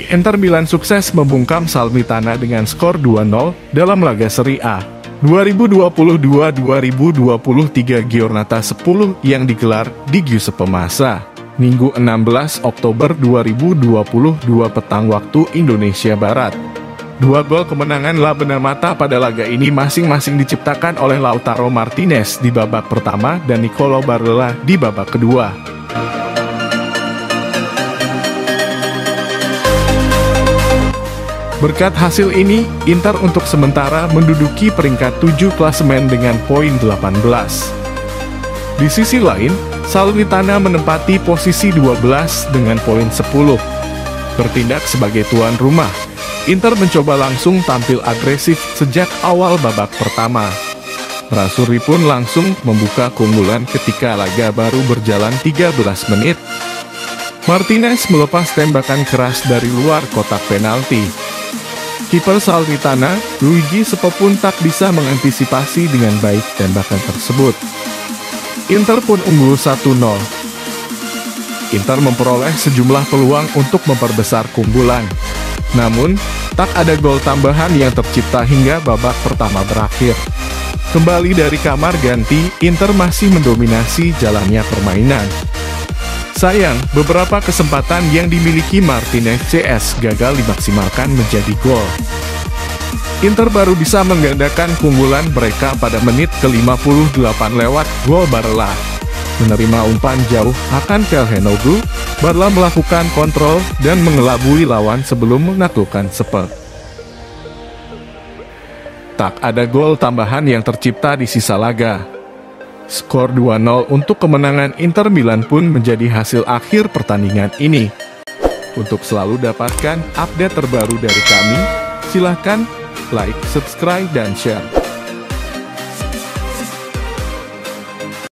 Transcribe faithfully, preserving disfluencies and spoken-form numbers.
Inter Milan sukses membungkam Salernitana dengan skor dua nol dalam laga Serie A dua ribu dua puluh dua dua ribu dua puluh tiga Giornata sepuluh yang digelar di Giuseppe Massa, Minggu enam belas Oktober dua ribu dua puluh dua petang waktu Indonesia Barat. Dua gol kemenangan La Benemata pada laga ini masing-masing diciptakan oleh Lautaro Martinez di babak pertama dan Nicolo Barella di babak kedua. Berkat hasil ini, Inter untuk sementara menduduki peringkat tujuh klasemen dengan poin delapan belas. Di sisi lain, Salernitana menempati posisi dua belas dengan poin sepuluh. Bertindak sebagai tuan rumah, Inter mencoba langsung tampil agresif sejak awal babak pertama. Nerazzurri pun langsung membuka keunggulan ketika laga baru berjalan tiga belas menit. Martinez melepas tembakan keras dari luar kotak penalti. Kiper Salernitana, Luigi Sepe pun tak bisa mengantisipasi dengan baik tembakan tersebut. Inter pun unggul satu nol. Inter memperoleh sejumlah peluang untuk memperbesar keunggulan. Namun, tak ada gol tambahan yang tercipta hingga babak pertama berakhir. Kembali dari kamar ganti, Inter masih mendominasi jalannya permainan. Sayang, beberapa kesempatan yang dimiliki Martinez C S gagal dimaksimalkan menjadi gol. Inter baru bisa menggandakan keunggulan mereka pada menit ke lima puluh delapan lewat gol Barella. Menerima umpan jauh akan Calhanoglu, Barella melakukan kontrol dan mengelabui lawan sebelum menaklukkan Sepe. Tak ada gol tambahan yang tercipta di sisa laga. Skor dua nol untuk kemenangan Inter Milan pun menjadi hasil akhir pertandingan ini. Untuk selalu dapatkan update terbaru dari kami, silahkan like, subscribe, dan share.